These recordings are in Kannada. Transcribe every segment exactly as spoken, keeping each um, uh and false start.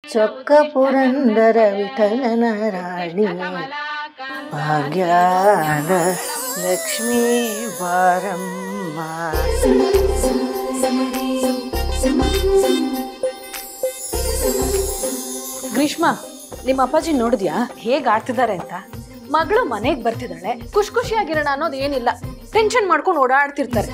ಚೊಕ್ಕ ಪುರಂದರ ವಿಠಲನ ರಾಣಿ ಭಾಗ್ಯದ ಲಕ್ಷ್ಮೀ ಬಾರಮ್ಮ. ಗ್ರೀಷ್ಮ, ನಿಮ್ಮ ಅಪ್ಪಾಜಿ ನೋಡಿದ್ಯಾ ಹೇಗ್ ಆಡ್ತಿದ್ದಾರೆ ಅಂತ? ಮಗಳು ಮನೆಗ್ ಬರ್ತಿದ್ದಾಳೆ, ಖುಷಿ ಖುಷಿಯಾಗಿರೋಣ ಅನ್ನೋದು ಏನಿಲ್ಲ, ಟೆನ್ಷನ್ ಮಾಡ್ಕೊಂಡು ಓಡಾಡ್ತಿರ್ತಾರೆ.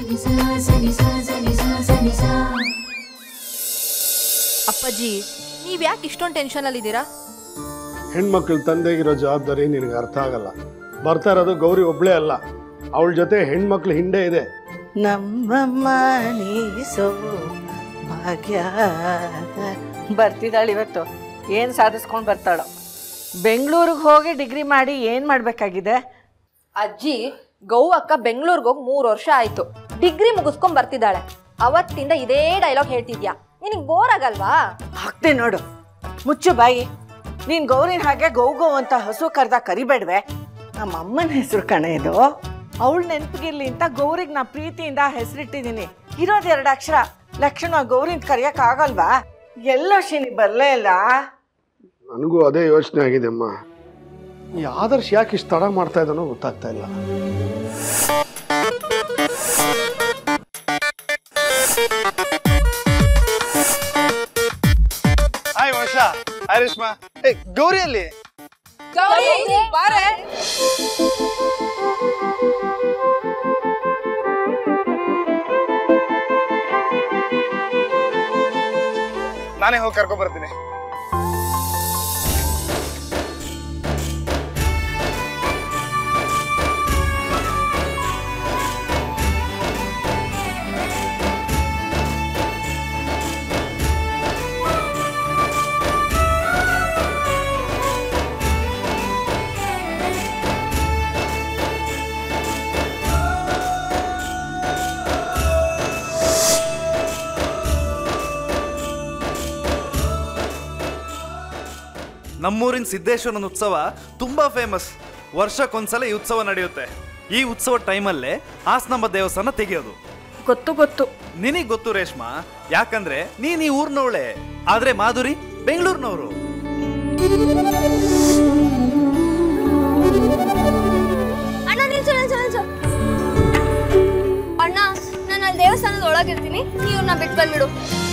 ಅಪ್ಪಾಜಿ, ನೀವ್ ಯಾಕೆ ಇಷ್ಟೊಂದು ಟೆನ್ಷನ್ ಅಲ್ಲಿ ಇದ್ದೀರಾ? ಹೆಣ್ಮಕ್ಳ ತಂದೆಗಿರೋ ಜವಾಬ್ದಾರಿ ನಿನಗೆ ಅರ್ಥ ಆಗಲ್ಲ. ಬರ್ತಾ ಇರೋದು ಗೌರಿ ಒಬ್ಳೇ ಅಲ್ಲ, ಅವಳ ಜೊತೆ ಹೆಣ್ಮಕ್ಳು ಹಿಂಡೆ ಇದೆ. ನಮ್ಮಮ್ಮ ನೀಸೋ ಭಾಗ್ಯ ಬರ್ತಿದ್ದಾಳೆ. ಇವತ್ತು ಏನು ಸಾಧಿಸ್ಕೊಂಡು ಬರ್ತಾಳೋ. ಬೆಂಗಳೂರಿಗೆ ಹೋಗಿ ಡಿಗ್ರಿ ಮಾಡಿ ಏನು ಮಾಡಬೇಕಾಗಿದೆ? ಅಜ್ಜಿ, ಗೌ ಅಕ್ಕ ಬೆಂಗಳೂರಿಗೆ ಹೋಗಿ ಮೂರು ವರ್ಷ ಆಯ್ತು, ಡಿಗ್ರಿ ಮುಗಿಸ್ಕೊಂಡ್ ಬರ್ತಿದ್ದಾಳೆ. ಅವತ್ತಿಂದ ಇದೇ ಡೈಲಾಗ್ ಹೇಳ್ತಿದ್ಯಾ, ನಿನಗೆ ಬೋರ್ ಆಗಲ್ವಾ? ಹಾಕ್ತೆ ನೋಡು, ಮುಚ್ಚು ಬಾಯಿ. ನೀನು ಗೌರಿನ ಹಾಗೆ ಗೌ ಗೌ ಅಂತ ಹಸು ಕರೆದ ಕರಿಬೇಡ್ವೆ. ನಮ್ಮ ಅಮ್ಮನ ಹೆಸರು ಕಣೆ ಇದು. ಅವಳು ನೆನಪಿಗಿರ್ಲಿ ಅಂತ ಗೌರಿಗೆ ನಾ ಪ್ರೀತಿಯಿಂದ ಹೆಸರಿಟ್ಟಿದ್ದೀನಿ. ಇರೋದು ಎರಡು ಅಕ್ಷರ, ಲಕ್ಷಣ ಗೌರಿನ ಕರೆಯೋಕ್ಕಾಗಲ್ವಾ? ಎಲ್ಲೋ ಶಿನಿ ಬರಲೇ ಇಲ್ಲ. ನನಗೂ ಅದೇ ಯೋಚನೆ ಆಗಿದೆ ಅಮ್ಮ. ಈ ಆದರ್ಶ ಯಾಕೆ ಇಷ್ಟು ತಡ ಮಾಡ್ತಾ ಇದ್ದಾನೋ ಗೊತ್ತಾಗ್ತಾ ಇಲ್ಲ. Hi Varsha, hi Reshma. ಏ ಗೌರಿ ಅಲ್ಲಿ? ನಾನೇ ಹೋಗಿ ಕರ್ಕೊಂಡ್ ಬರ್ತೀನಿ. ನಮ್ಮೂರಿನ ಸಿದ್ದೇಶ್ವರನ ಉತ್ಸವ ತುಂಬಾ ಫೇಮಸ್. ವರ್ಷಕ್ಕೊಂದ್ಸಲ ಈ ಉತ್ಸವ ನಡೆಯುತ್ತೆ. ಈ ಉತ್ಸವ ಟೈಮಲ್ಲೇ ಹಾಸನಾಂಬ ದೇವಸ್ಥಾನ ತೆಗೆಯೋದು. ಗೊತ್ತು ಗೊತ್ತು ನಿನಗೆ ಗೊತ್ತು ರೇಷ್ಮಾ, ಯಾಕಂದ್ರೆ ನೀನ್ ಈ ಊರ್ನವಳೆ. ಆದ್ರೆ ಮಾಧುರಿ ಬೆಂಗಳೂರಿನವರು. ಅಣ್ಣ ನಿಲ್ಸು ನಿಲ್ಸು ನಿಲ್ಸು. ಅಣ್ಣ, ನಾನು ಅಲ್ಲಿ ದೇವಸ್ಥಾನದ ಒಳಗಿರ್ತೀನಿ, ನೀವು ನಾ ಬಿಟ್ಟು ಬಂದ್ಬಿಡು.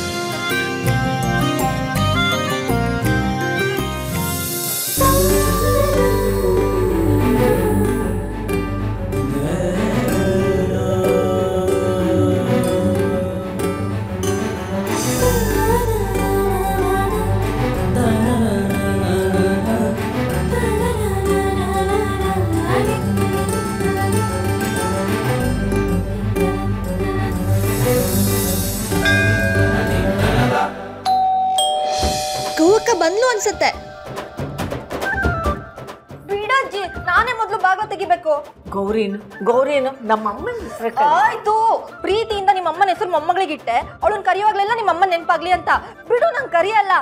ಬಂದ್ಲು ಅನ್ಸುತ್ತೆ. ಬಿಡಜ್ಜಿ, ನಾನೇ ಮೊದ್ಲು ಬಾಗ್ಲ ತೆಗಿಬೇಕು. ಗೌರಿನು ಗೌರಿನು ನಮ್ಮ ಅಮ್ಮನ ಹೆಸರು. ಆಯ್ತು, ಪ್ರೀತಿಯಿಂದ ನಿಮ್ಮ ಅಮ್ಮನ ಹೆಸರು ಮೊಮ್ಮಗಳಿಗಿಟ್ಟೆ. ಅವಳನ್ನ ಕರೆಯುವಾಗ್ಲೆಲ್ಲ ನಿಮ್ಮ ಅಮ್ಮ ನೆನಪಾಗ್ಲಿ ಅಂತ. ಬಿಡು, ನಂಗೆ ಕರಿಯಲ್ಲ.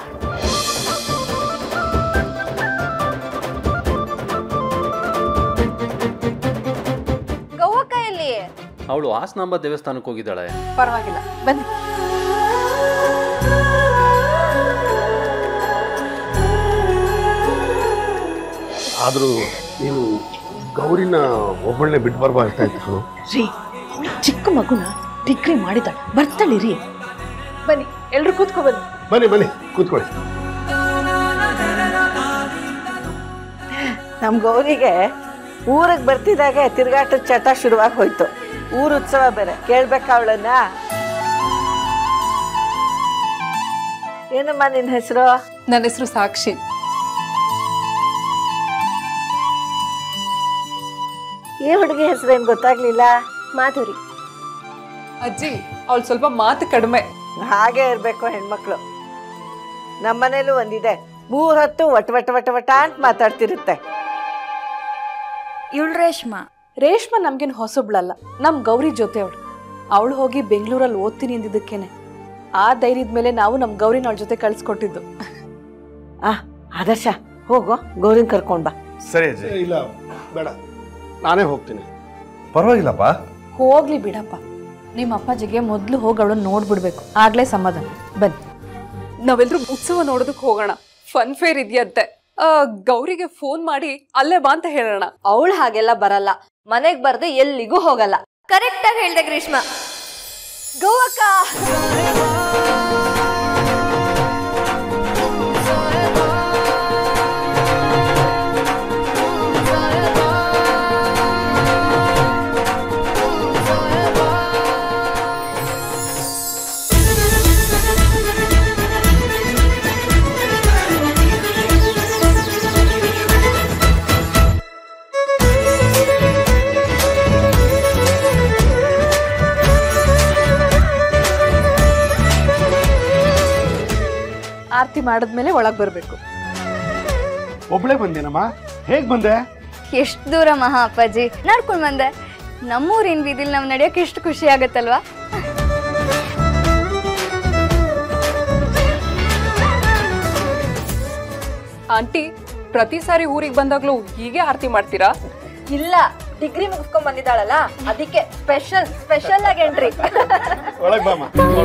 ಗೌವಕ್ಕ ಎಲ್ಲಿ? ಅವಳು ಹಾಸನಾಂಬ ದೇವಸ್ಥಾನಕ್ಕೆ ಹೋಗಿದ್ದಾಳೆ. ಪರವಾಗಿಲ್ಲ, ಬನ್ನಿ. ಆದರೂ ನೀನು ಗೌರಿನ ಒಬ್ಬಳನ್ನೇ ಬಿಟ್ಟು ಬರ್ಬಾರ್ತಾ ಇತ್ತು ರೀ. ಚಿಕ್ಕ ಮಗುನ ಡಿಗ್ರಿ ಮಾಡಿದಾಳೆ, ಬರ್ತಾಳಿರಿ. ಬನ್ನಿ, ಎಲ್ರು ಕೂತ್ಕೊ ಬನ್ನಿ. ಬನ್ನಿ ಬನ್ನಿ ಕೂತ್ಕೊಳ್ಳಿ. ನಮ್ಮ ಗೌರಿಗೆ ಊರಿಗೆ ಬರ್ತಿದ್ದಾಗೆ ತಿರುಗಾಟದ ಚಟ ಶುರುವಾಗಿ ಹೋಯ್ತು. ಊರ ಉತ್ಸವ ಬೇರೆ, ಕೇಳ್ಬೇಕಾ ಅವಳನ್ನ? ಏನಮ್ಮ ನಿನ್ನ ಹೆಸರು? ನನ್ನ ಹೆಸರು ಸಾಕ್ಷಿ. ಈ ಹುಡುಗಿ ಹೆಸರು ಏನು ಗೊತ್ತಾಗ್ಲಿಲ್ಲ? ಮಾಧುರಿ. ಅಜ್ಜಿ, ಅವಳು ಸ್ವಲ್ಪ ಮಾತು ಕಡಿಮೆ. ಹಾಗೆ ಇರಬೇಕು ಹೆಣ್ಮಕ್ಳು. ನಮ್ಮನೇಲೂ ಒಂದಿದೆ, ಮೂರ್ ಹೊತ್ತು ವಟ ವಟ ವಟ ವಟ ಅಂತ ಮಾತಾಡ್ತಿರುತ್ತೆ. ಇವಳು ರೇಷ್ಮಾ. ರೇಷ್ಮಾ ನಮ್ಗೇನು ಹೊಸಬ್ಳಲ್ಲ, ನಮ್ ಗೌರಿ ಜೊತೆ ಅವಳು. ಅವಳು ಹೋಗಿ ಬೆಂಗಳೂರಲ್ಲಿ ಓದ್ತೀನಿ ಅಂದಿದ್ದಕ್ಕೇನೆ ಆ ಧೈರ್ಯದ ಮೇಲೆ ನಾವು ನಮ್ ಗೌರಿನ ಅವಳ ಜೊತೆ ಕಳ್ಸಿಕೊಟ್ಟಿದ್ದು. ಆ ಆದರ್ಶ, ಹೋಗೋ ಗೌರಿನ ಕರ್ಕೊಂಡ್ ಬಾ. ಸರಿ ಅಜ್ಜಿ. ಇಲ್ಲ ಬೇಡ, ನಾನೇ ಹೋಗ್ತೀನಿ. ಪರವಾಗಿಲ್ಲಪ್ಪ. ಹೋಗ್ಲಿ ಬಿಡಪ್ಪ, ನಿಮ್ಮ ಅಪ್ಪಾಜಿಗೆ ಮೊದ್ಲು ಹೋಗಿ ಅವಳನ್ನ ನೋಡ್ಬಿಡ್ಬೇಕು, ಆಗ್ಲೇ ಸಮಾಧಾನ. ಬನ್ನಿ, ನಾವೆಲ್ಲರೂ ಉತ್ಸವ ನೋಡೋದಕ್ಕೆ ಹೋಗೋಣ. ಫನ್ ಫೇರ್ ಇದೆಯಂತೆ. ಗೌರಿಗೆ ಫೋನ್ ಮಾಡಿ ಅಲ್ಲೇ ಬಾ ಅಂತ ಹೇಳೋಣ. ಅವಳು ಹಾಗೆಲ್ಲ ಬರಲ್ಲ, ಮನೆಗ್ ಬರ್ದೆ ಎಲ್ಲಿಗೂ ಹೋಗಲ್ಲ. ಕರೆಕ್ಟ್ ಆಗಿ ಹೇಳ್ದೆ ಗ್ರೀಷ್ಮ. ಗೋವಕ್ಕ ಆರತಿ ಮಾಡಿದ್ಮೇಲೆ ಒಳಗ್ ಬರ್ಬೇಕು. ಒಬ್ಳೆ ಬಂದೇನಮ್ಮ? ಹೇಗ್ ಬಂದೆ? ಎಷ್ಟು ದೂರ ಮಹಾ ಅಪ್ಪಾಜಿ, ನಡ್ಕೊಂಡ್ ಬಂದೆ. ನಮ್ಮೂರಿನ ಬೀದಿಲ್ ನಾವ್ ನಡೆಯೋಕೆ ಎಷ್ಟು ಖುಷಿ ಆಗತ್ತಲ್ವಾ. ಆಂಟಿ, ಪ್ರತಿ ಸಾರಿ ಊರಿಗೆ ಬಂದಾಗ್ಲೂ ಹೀಗೆ ಆರತಿ ಮಾಡ್ತೀರಾ? ಇಲ್ಲ, ಡಿಗ್ರಿ ಮುಗಿಸ್ಕೊಂಡ್ ಬಂದಿದ್ದಾಳಲ್ಲ ಅದಕ್ಕೆ ಸ್ಪೆಷಲ್ ಸ್ಪೆಷಲ್ ಆಗಿ ಎಂಟ್ರಿ. ಒಳಗ್ ಬಾಮ.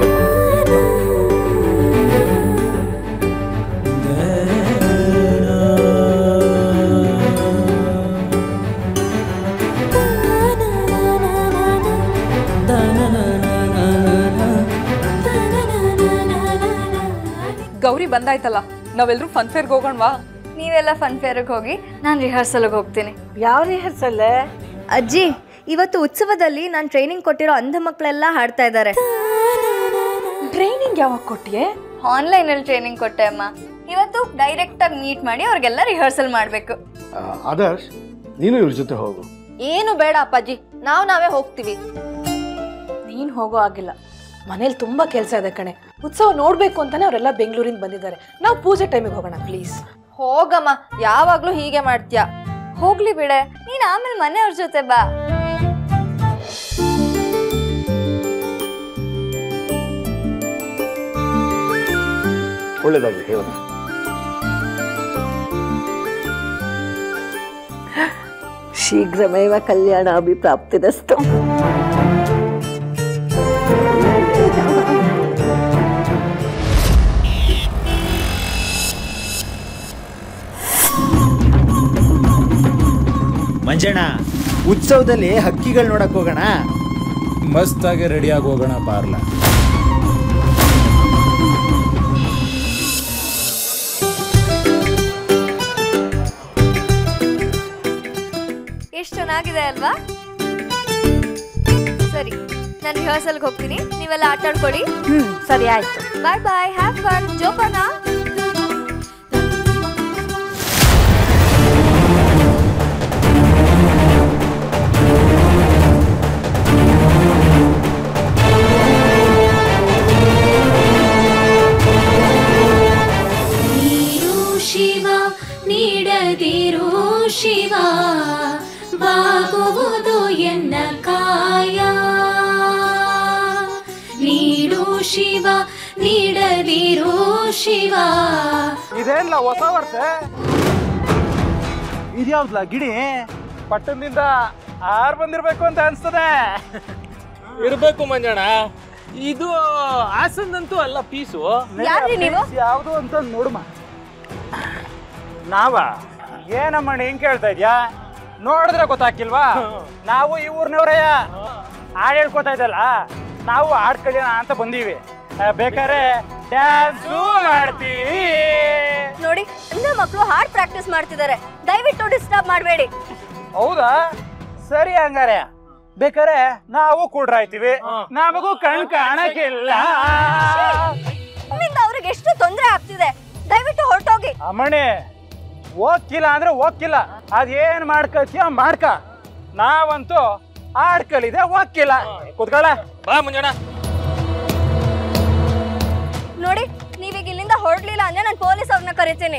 ಗೌರಿ ಬಂದಾಯ್ತಲ್ಲ, ನಾವೆಲ್ಲರೂ ಫನ್ ಫೇರ್ಗೆ ಹೋಗೋಣವಾ? ನೀವೆಲ್ಲ ಫನ್ ಫೇರ್ಗೆ ಹೋಗಿ, ನಾನು ರಿಹರ್ಸಲ್ಗೆ ಹೋಗ್ತೀನಿ. ಯಾವ ರಿಹರ್ಸಲ್? ಅಜ್ಜಿ, ಇವತ್ತು ಉತ್ಸವದಲ್ಲಿ ನಾನು ಟ್ರೈನಿಂಗ್ ಕೊಟ್ಟಿರೋ ಅಂಧ ಮಕ್ಕಳೆಲ್ಲ ಹಾಡ್ತಾ ಇದ್ದಾರೆ. ಟ್ರೈನಿಂಗ್ ಯಾವಾಗ ಕೊಟ್ಟಿಯೇ? ಆನ್ಲೈನ್ ಅಲ್ಲಿ ಟ್ರೈನಿಂಗ್ ಕೊಟ್ಟೆ ಅಮ್ಮ. ಇವತ್ತು ಡೈರೆಕ್ಟ್ ಆಗಿ ಮೀಟ್ ಮಾಡಿ ಅವ್ರಿಗೆಲ್ಲ ರಿಹರ್ಸಲ್ ಮಾಡ್ಬೇಕು. ಆದರ್ಶ್, ನೀನು ಇವ್ರ ಜೊತೆ ಹೋಗು. ಏನು ಬೇಡ ಅಪ್ಪಾಜಿ, ನಾವ್ ನಾವೇ ಹೋಗ್ತೀವಿ. ನೀನ್ ಹೋಗೋ ಆಗಿಲ್ಲ, ಮನೇಲಿ ತುಂಬಾ ಕೆಲಸ ಇದೆ ಕಣೆ. ಉತ್ಸವ ನೋಡ್ಬೇಕು ಅಂತಾನೆ ಅವರೆಲ್ಲ ಬೆಂಗಳೂರಿಂದ ಬಂದಿದ್ದಾರೆ. ನಾವು ಪೂಜೆ ಟೈಮಿಗೆ ಹೋಗೋಣ ಪ್ಲೀಸ್. ಹೋಗಮ್ಮ, ಯಾವಾಗ್ಲೂ ಹೀಗೆ ಮಾಡ್ತೀಯ. ಹೋಗ್ಲಿ ಬಿಡೆ, ನೀನ್ ಆಮೇಲೆ ಮನೆಯವ್ರ ಜೊತೆ ಬಾ. ಒಳ್ಳೇದಾಗಿ ಹೇಳೋಣ. ಶೀಘ್ರಮೇವ ಕಲ್ಯಾಣ ಅಭಿಪ್ರಾಪ್ತಿರಸ್ತು. ಮಂಜಣ್ಣ, ಉತ್ಸವದಲ್ಲಿ ಹಕ್ಕಿಗಳು ನೋಡಕ್ ಹೋಗೋಣ. ಮಸ್ತಾಗಿ ರೆಡಿಯಾಗಿ ಹೋಗೋಣ ಬಾರ್ಲ. ಎಷ್ಟು ಚೆನ್ನಾಗಿದೆ ಅಲ್ವಾ? ಸರಿ, ನಾನು ರಿಹರ್ಸಲ್ಗೆ ಹೋಗ್ತೀನಿ, ನೀವೆಲ್ಲ ಆಟ ಆಡ್ಕೊಳ್ಳಿ. ಹ್ಮ್, ಸರಿ ಆಯ್ತು. Bye bye, have fun. ಜೋಪಾನ. ಶಿವ ನೀಡದಿರೋ ಶಿವ, ಬಾಗುವುದು ಎನ್ನ ಕಾಯ. ನೀಡು ಶಿವ ನೀಡದಿರೋ ಶಿವ. ಇದೇನ್ಲ ಹೊಸ ವರ್ಷ? ಇದ್ಯಾವ್ದಲ್ಲ ಗಿಡಿ? ಪಟ್ಟಣದಿಂದ ಆರ್ ಬಂದಿರ್ಬೇಕು ಅಂತ ಅನ್ಸ್ತದೆ. ಇರ್ಬೇಕು ಮಂಜಣ್ಣ, ಇದು ಹಾಸನಂತೂ ಅಲ್ಲ ಪೀಸು. ಯಾವ್ದು ಅಂತ ನೋಡುಮ. ನಾವ ಏನಮ್ಮ ಹಿಂಗ್ ಕೇಳ್ತಾ ಇದ್ಯಾ? ನೋಡಿದ್ರೆ ಗೊತ್ತಾಕಿಲ್ವಾ? ನಾವು ಈ ಊರ್ನವ್ರಯ್ಯ. ಹಾಡು ಹೇಳ್ಕೊತಾ ಇದ್ದಲ್ಲ, ನಾವು ಹಾಡ್ ಕಲಿಯೋಣ ಅಂತ ಬಂದೀವಿ. ಬೇಕಾದ್ರೆ ಡ್ಯಾನ್ಸು ಮಾಡ್ತೀವಿ. ನೋಡಿ, ಅಂಧ ಮಕ್ಕಳು ಹಾಡ್ ಪ್ರಾಕ್ಟೀಸ್ ಮಾಡ್ತಿದ್ದಾರೆ, ದಯವಿಟ್ಟು ಡಿಸ್ಟರ್ಬ್ ಮಾಡಬೇಡಿ. ಹೌದಾ? ಸರಿ, ಹಂಗಾರೆ ಬೇಕಾರೆ ನಾವು ಕೂಡ್ರಾಯ್ತೀವಿ. ನಮಗೂ ಕಣ್ ಕಾಣಕ್ಕಿಲ್ಲ. ನಿಮ್ಮಿಂದ ಅವ್ರಿಗೆ ಎಷ್ಟು ತೊಂದರೆ ಆಗ್ತಿದೆ, ದಯವಿಟ್ಟು ಹೊರಟೋಗಿ. ಅಮ್ಮಣಿ, ಹೋಗ್ಕಿಲ್ಲ ಅಂದ್ರೆ ಹೋಗ್ಕಿಲ್ಲ, ಅದೇನ್ ಮಾಡ್ಕತ್ತೀಯ ಮಾಡ್ಕ. ನಾವಂತೂ ಆಡ್ಕಲಿದೆ, ಹೋಗ್ಕಿಲ್ಲ. ಕೂತ್ಕೊಳ್ಳ ಬಾ ಮುಂಜಾನ. ನೋಡಿ, ನೀವೀಗ ಇಲ್ಲಿಂದ ಹೊರಡ್ಲಿಲ್ಲ ಅಂದ್ರೆ ನಾನು ಪೊಲೀಸ್ ಅವ್ರನ್ನ ಕರಿತೀನಿ.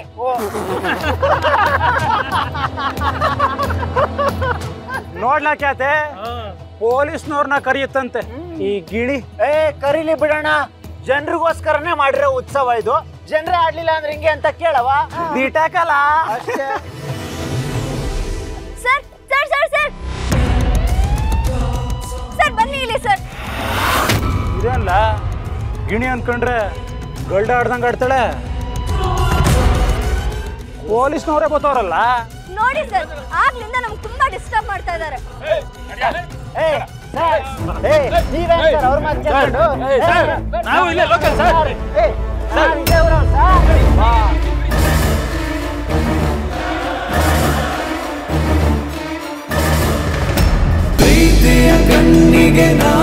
ನೋಡ್ಲಾಕ್ಯಾತೆ ಪೊಲೀಸ್ನವ್ರನ್ನ ಕರಿಯುತ್ತಂತೆ ಈ ಗಿಳಿ. ಏ ಕರೀಲಿ ಬಿಡೋಣ, ಜನರಿಗೋಸ್ಕರನೇ ಮಾಡಿರೋ ಉತ್ಸವ ಇದು. ಜನರೇ ಆಡ್ಲಿಲ್ಲ ಅಂದ್ರೆ ಹಿಂಗೆ ಅಂತ ಕೇಳವ? ನೀಟಾಕಲ್ಲ ಅಷ್ಟೇ. Sir sir sir sir sir ಬನ್ನಿ ಇಲ್ಲಿ ಸರ್. ಇದೇನಲ್ಲ ಗಿಣಿ ಅನ್ಕೊಂಡ್ರೆ ಗಲ್ಡ ಆಡ್ದಂಗ ಆಡ್ತಾಳೆ. ಪೊಲೀಸ್ನವರೇ ಗೊತ್ತವ್ರಲ್ಲ. ನೋಡಿ ಸರ್, ಆಗ್ಲಿಂದ ನಮ್ಗೆ ತುಂಬಾ ಡಿಸ್ಟರ್ಬ್ ಮಾಡ್ತಾ ಇದ್ದಾರೆ. ನಾವು ಇಲ್ಲೇ ಲೋಕಲ್ ಸರ್. ಪ್ರೀತಿಯ ಕಣ್ಣಿಗೆ ನಾ